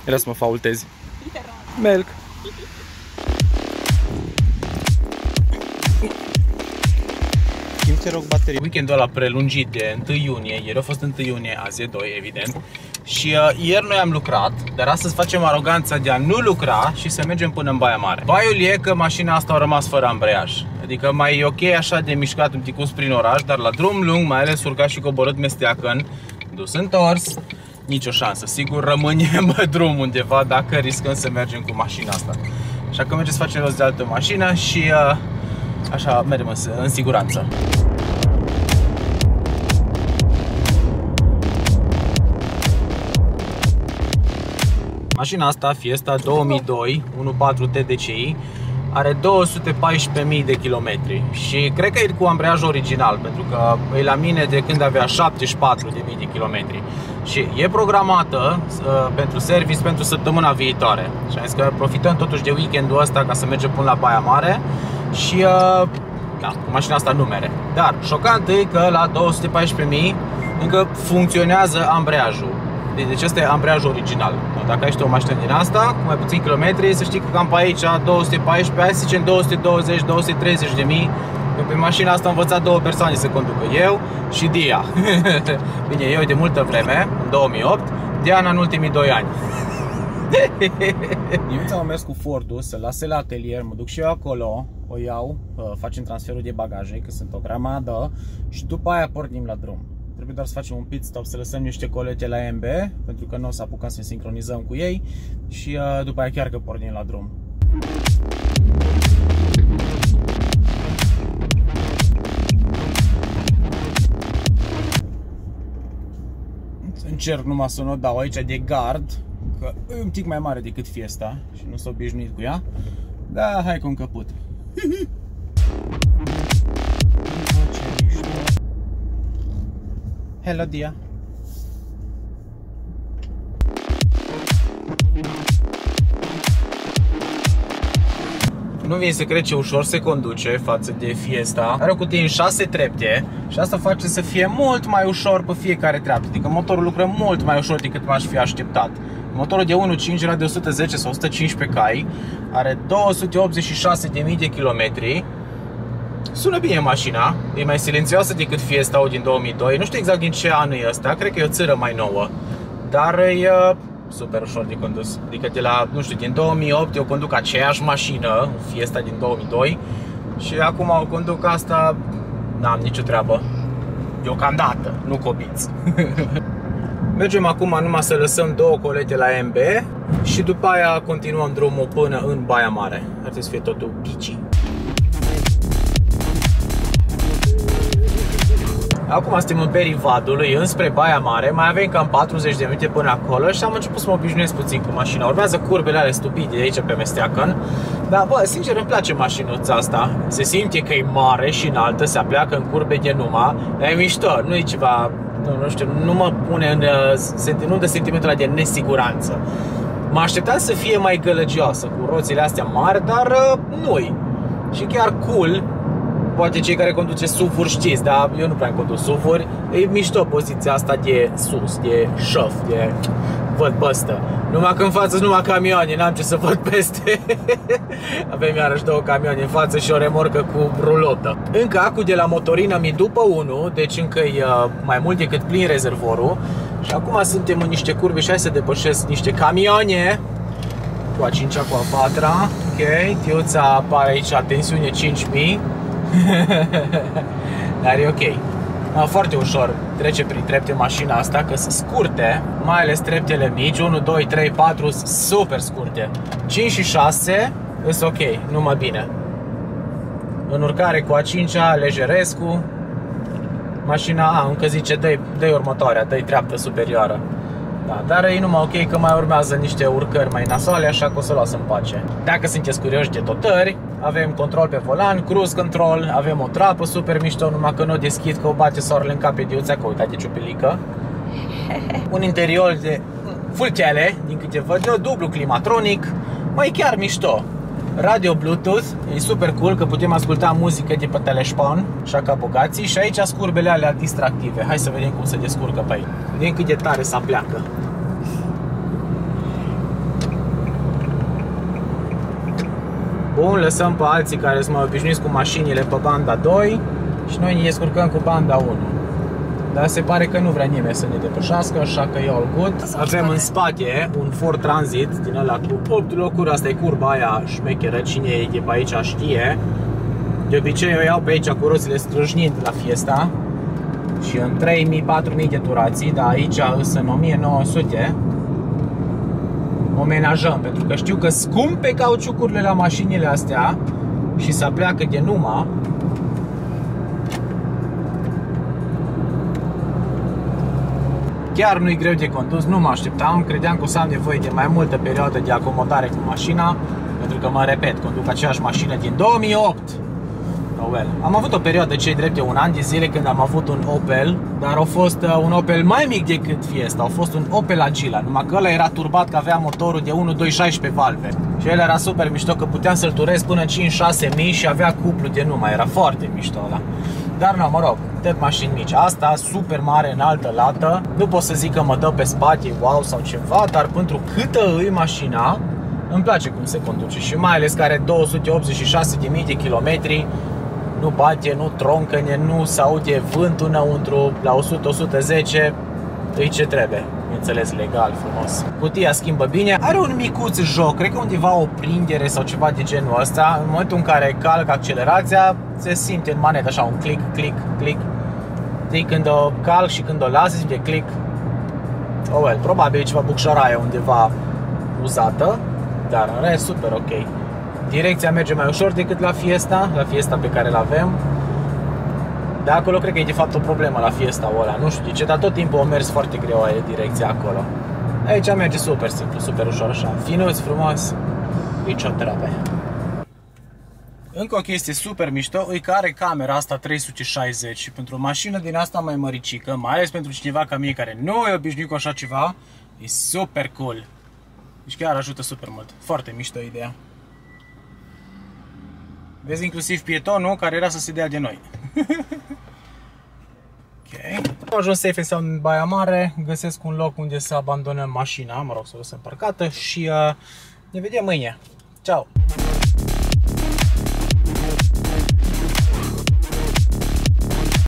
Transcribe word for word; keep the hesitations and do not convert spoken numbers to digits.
Era să mă faultezi. Melc. Schimb, te rog, baterie. Weekendul ăla prelungit de întâi iunie, ieri a fost întâi iunie, azi e doi, evident. Și uh, ieri noi am lucrat, dar astăzi facem aroganța de a nu lucra și să mergem până în Baia Mare. Baiul e că mașina asta a rămas fără ambreiaj. Adică mai e ok așa de mișcat un ticus prin oraș, dar la drum lung, mai ales urcat și coborât Mesteacăn, dus întors, nicio șansă. Sigur rămânem pe drum undeva dacă riscăm să mergem cu mașina asta. Așa că mergem să facem rost de altă mașină și uh, așa mergem în, în siguranță. Mașina asta, Fiesta două mii doi unu punct patru T D C I, are două sute paisprezece mii de kilometri și cred că e cu ambreiaj original, pentru că e la mine de când avea șaptezeci și patru de mii de kilometri și e programată uh, pentru service pentru săptămâna viitoare. Și am zis că profităm totuși de weekendul ăsta ca să mergem până la Baia Mare și uh, da, cu mașina asta nu mere. Dar șocant e că la două sute paisprezece mii încă funcționează ambreiajul. Deci ăsta e ambreiajul original. Dacă ai o mașină din asta, cu mai puțini kilometri, să știi că cam pe aici două sute paisprezece, hai să zicem două sute douăzeci două sute treizeci de mii. Pe mașina asta am învățat două persoane să conducă, eu și Dia. Bine, eu de multă vreme, în două mii opt, Diana în ultimii doi ani. Eu am mers cu Fordul să lase la atelier, mă duc și eu acolo, o iau, facem transferul de bagaje, că sunt o grămadă, și după aia pornim la drum. Trebuie doar să facem un pit stop, să lăsăm niște colete la M B, pentru că nu o să apucăm să ne sincronizăm cu ei și uh, după aia chiar că pornim la drum. Încerc numai să nu o dau aici de gard, că e un pic mai mare decât Fiesta și nu s-a obișnuit cu ea, dar hai cu un căput. Hello, Dia. Nu vine să cred ce ușor se conduce față de Fiesta. Are o cutie în șase trepte și asta face să fie mult mai ușor pe fiecare treaptă. Adică motorul lucră mult mai ușor decât m-aș fi așteptat. Motorul de unu virgulă cinci era de o sută zece sau o sută cincisprezece cai, are două sute optzeci și șase de mii de kilometri. Sună bine mașina, e mai silențioasă decât Fiesta din două mii doi, nu știu exact din ce an e ăsta, cred că e o țără mai nouă, dar e super ușor de condus. Adică de la, nu știu, din două mii opt eu conduc aceeași mașină, Fiesta din două mii doi, și acum o conduc asta, n-am nicio treabă, deocamdată, nu cobiți. Mergem acum numai să lăsăm două colete la M B și după aia continuăm drumul până în Baia Mare. Ar trebui să fie totul ghici. Acum suntem în perii Vadului, înspre Baia Mare, mai avem cam patruzeci de minute până acolo și am început să mă obișnuiesc puțin cu mașina. Urmează curbele alea stupide de aici pe Mesteacăn, dar bă, sincer îmi place mașinuța asta. Se simte că e mare și înaltă, se apleacă în curbe de numai, dar e mișto, nu e ceva, nu, nu știu, nu mă pune în, nu dă sentimentul ăla de nesiguranță. Mă așteptam să fie mai gălăgioasă, cu roțile astea mari, dar nu-i. Și chiar cool. Poate cei care conduce S U V-uri știți, dar eu nu prea condus S U V-uri. E mișto poziția asta de sus, de șof, de văd păstă. Numai că în față sunt numai camioane, n-am ce să văd peste. Avem iarăși două camioane în față și o remorcă cu rulotă. Încă acul de la motorină mi după unu, deci încă e mai mult decât plin rezervorul. Și acum suntem în niște curbe și hai să depășesc niște camioane. Cu a cincea, cu a patra. Ok, tiuța apare aici, tensiune cinci mii. Dar e ok. Foarte ușor trece prin trepte mașina asta, că sunt scurte, mai ales treptele mici, unu, doi, trei, patru, super scurte. cinci și șase sunt ok, numai bine. În urcare cu a cincea, lejerescu. Mașina, a, încă zice, dă-i dă-i următoarea, dă-i treaptă superioară. Da, dar e numai ok că mai urmează niște urcări mai nasoale, așa că o să o las în pace. Dacă sunteți curioși de dotări, avem control pe volan, cruise control, avem o trapă super mișto, numai că nu o deschid, că o bate soarele în cap pe diuța, că uitați de ciupelică. Un interior de full tele, din câte văd eu, dublu climatronic, mai chiar mișto. Radio Bluetooth, e super cool că putem asculta muzică de pe telefon, așa ca bogații, și aici scurbele alea distractive. Hai să vedem cum se descurcă pe aici. Vedem cât de tare se apleacă. Bun, lăsăm pe alții care sunt mai obișnuiți cu mașinile pe banda doi și noi ne descurcăm cu banda unu. Dar se pare că nu vrea nimeni să ne depășească, așa că e all good. Avem în spate un Ford Transit din ăla cu opt locuri, asta e curba aia șmecheră, cine e de pe aici știe. De obicei eu iau pe aici cu roțile strâșnind la Fiesta și în trei mii patru mii de durații, dar aici sunt în o mie nouă sute. O menajăm, pentru că știu că scumpe cauciucurile la mașinile astea și să pleacă de numai. Chiar nu-i greu de condus, nu mă așteptam, credeam că o să am nevoie de mai multă perioadă de acomodare cu mașina, pentru că, mă repet, conduc aceeași mașină din două mii opt. Oh well. Am avut o perioadă, cei drept de un an de zile, când am avut un Opel, dar a fost un Opel mai mic decât Fiesta, a fost un Opel Agila, numai că ăla era turbat, că avea motorul de unu doi șaisprezece valve. Și el era super mișto, că puteam să-l turez până în cinci șase mii și avea cuplu de numai, era foarte mișto ăla. Dar nu, mă rog, tot mașini mici. Asta, super mare, înaltă, lată. Nu pot să zic că mă dă pe spate, wow, sau ceva, dar pentru câtă îi mașina, îmi place cum se conduce. Și mai ales că are două sute optzeci și șase de mii de kilometri, nu bate, nu troncăne, nu se aude vântul înăuntru, la o sută o sută zece, e ce trebuie. Bineînțeles, legal, frumos. Cutia schimbă bine, are un micuț joc, cred că undeva o prindere sau ceva de genul ăsta. În momentul în care calc accelerația, se simte în manetă așa un click, click, click. Știi, când o calc și când o las, se simte click. Oh well, probabil e ceva bucșăraie undeva uzată, dar în rest super ok. Direcția merge mai ușor decât la Fiesta, la Fiesta pe care l-avem. De acolo cred că e de fapt o problemă la Fiesta-ul ăla, nu știu de ce, dar tot timpul o mers foarte greu aia direcția acolo. Aici merge super simplu, super ușor așa, finuț, frumos, nicio treabă. Încă o chestie super mișto, e că are camera asta trei sute șaizeci și pentru o mașină din asta mai măricică, mai ales pentru cineva ca mie care nu e obișnuit cu așa ceva, e super cool. Deci chiar ajută super mult, foarte mișto ideea. Vezi inclusiv pietonul care era să se dea de noi. Ok. Am ajuns safe and sound în Baia Mare, găsesc un loc unde să abandonăm mașina, mă rog, să o lăsăm parcată și uh, ne vedem mâine. Ciao!